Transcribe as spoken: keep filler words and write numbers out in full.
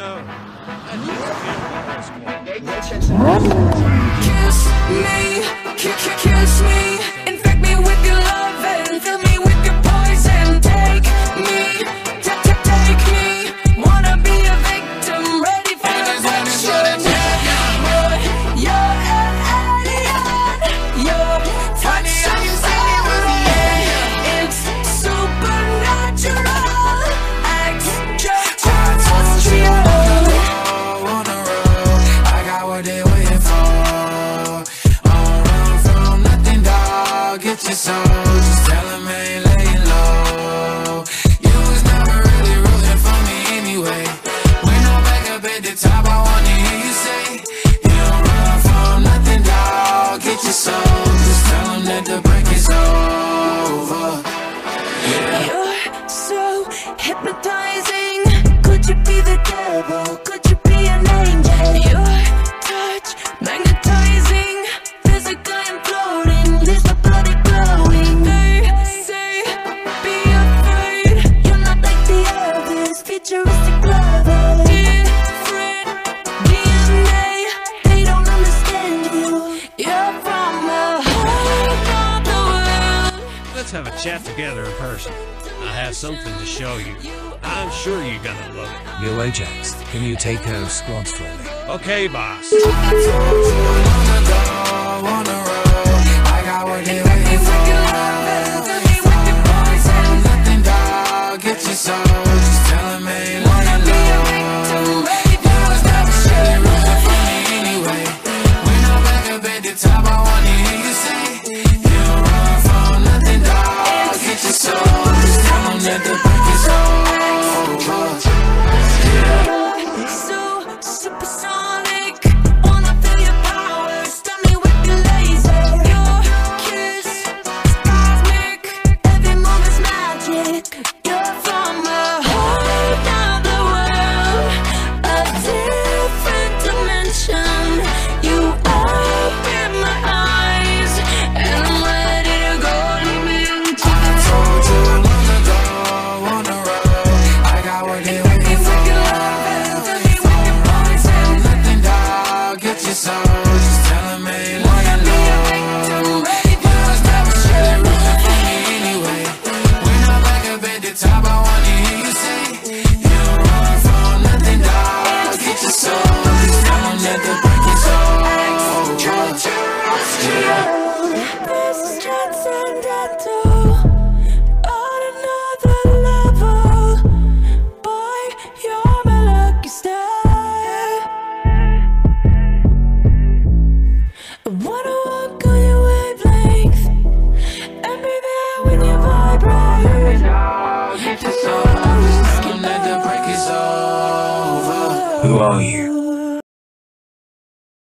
know, I just feel Kiss me, kiss, kiss me, infect me with your love and fill me with your poison. Take me, take, take, take me, wanna be a victim, ready for affection. Boy, you're an alien, your touch is alien. It's supernatural, extraterrestrial. Get your soul, just tell him I ain't laying low. You was never really rooting for me anyway. When I'm back up at the top, I wanna hear you say, you don't run from nothing, dawg. Get your soul, just tell him that the break is over. Yeah. You're so hypnotizing. Could you be the devil? Could you be an angel? Your touch magnetizing. Physically I'm floating. This the bloody glowing. They say be afraid. You're not like the others. Futuristic lovers. Different D N A. They don't understand you. You're from a whole other world. Let's have a chat together in person. I have something to show you. I'm sure you're gonna love it. Yo Ajax, can you take those squads for me? Okay, boss. Get your soul, just tell him I ain't laying low. You was never really rooting for me anyway. When I'm back up at the top, I wanna hear you say, you don't run from nothing, dawg. Get your soul, just tell him that the break is over. You're so supersonic. Wanna feel your power. Stun me with your laser. Your kiss is cosmic. Every move's magic. You're from a whole other world, a different dimension. You open my eyes, and I'm ready to go. Lead me into I told you long ago, wanna roll. I got what they waiting for. Nothing, dawg. Get your soul, just tell him I ain't laying low. You was never really rooting for me anyway. When I'm back up at the top, I wanna hear you say, you don't run from nothing, dawg. Get your soul, just tell him that the break is over. this is transcendental, on another level. Boy, you're my lucky star. I wanna walk on your wavelength and be there when you vibrate. Get your soul, just tell him that the break is over. Who are you?